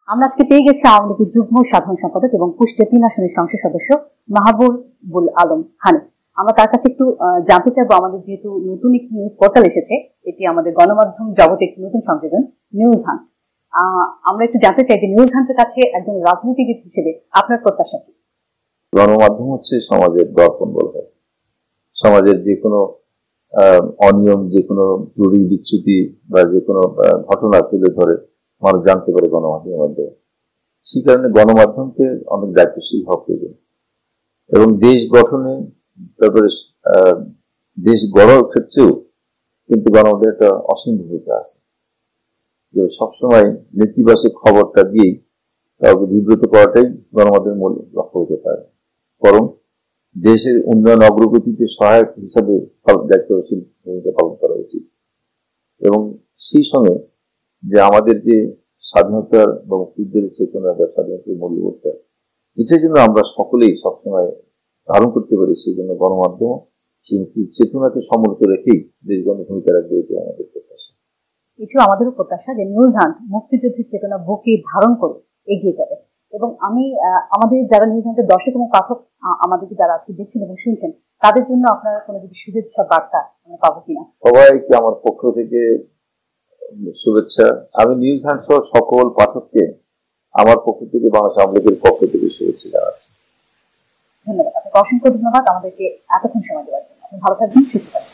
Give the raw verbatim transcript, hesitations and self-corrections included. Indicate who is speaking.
Speaker 1: আমরা আজকে পেয়ে গেছি আওয়ামী লীগের যুগ্ম সাধারণ সম্পাদক এবং কুষ্টিয়া তিন আসনের সংসদ সদস্য মাহবুবুল আলম হানিফ। আমরা তার কাছে একটু জানতে চাইবো, আমাদের যেহেতু নতুন একটি নিউজ পোর্টাল এসেছে, এটি আমাদের গণমাধ্যম জগতে একটি নতুন সংযোজন নিউজ হান্ট। আমরা একটু জানতে চাই যে নিউজ হান্টের কাছে একজন রাজনীতিবিদ হিসেবে আপনার প্রত্যাশা কি?
Speaker 2: গণমাধ্যম হচ্ছে সমাজের দর্পণ বলা হয়। সমাজের যে কোনো অনিয়ম, যে কোনো ত্রুটি বিচ্যুতি বা যে কোনো ঘটনা তুলে ধরে মানুষ জানতে পারে গণমাধ্যমের মাধ্যমে। সেই কারণে গণমাধ্যমকে অনেক দায়িত্বশীল হওয়া প্রয়োজন এবং দেশ গঠনে, তারপরে দেশ গড়ার ক্ষেত্রেও কিন্তু গণমাধ্যমের একটা অসীম ভূমিকা আছে। যে সবসময় নেতিবাচক খবরটা দিয়েই কাউকে বিব্রত করাটাই গণমাধ্যমের মূল লক্ষ্য হতে পারে, বরং দেশের উন্নয়ন অগ্রগতিতে সহায়ক হিসাবে দায়িত্বশীল ভূমিকা পালন করা উচিত। এবং সেই সঙ্গে যে আমাদের যে স্বাধীনতার বা মুক্তিযুদ্ধের চেতনা বা স্বাধীনতার মূল্যবোধটা, এটার জন্য আমরা সকলেই সবসময় ধারণ করতে পারি, সেই জন্য গণমাধ্যম সেই চেতনাকে সম্মিলিত রেখেই দেশগণ ভূমিকা রাখবে, এটি আমাদের প্রত্যাশা।
Speaker 1: এটিও আমাদেরও প্রত্যাশা যে নিউজ হান্ট মুক্তিযুদ্ধের চেতনা বুকে ধারণ করে এগিয়ে যাবে। এবং আমি আমাদের যারা নিউজ হান্টের দর্শক এবং পাঠক আমাদেরকে যারা আজকে দেখছেন এবং শুনছেন, তাদের জন্য আপনারা কোনো যদি শুভেচ্ছা বার্তা আমরা পাবো কিনা?
Speaker 2: সবাইকে আমার পক্ষ থেকে শুভেচ্ছা। আমি নিউজ হান্ট সহ সকল পাঠককে আমার পক্ষ থেকে, বাংলাদেশ আওয়ামী লীগের পক্ষ থেকে শুভেচ্ছা জানাচ্ছি।
Speaker 1: ধন্যবাদ, আপনাকে অসংখ্য ধন্যবাদ আমাদেরকে এতক্ষণ সময় দেওয়ার জন্য। আপনি ভালো থাকবেন, সুস্থ থাকবেন।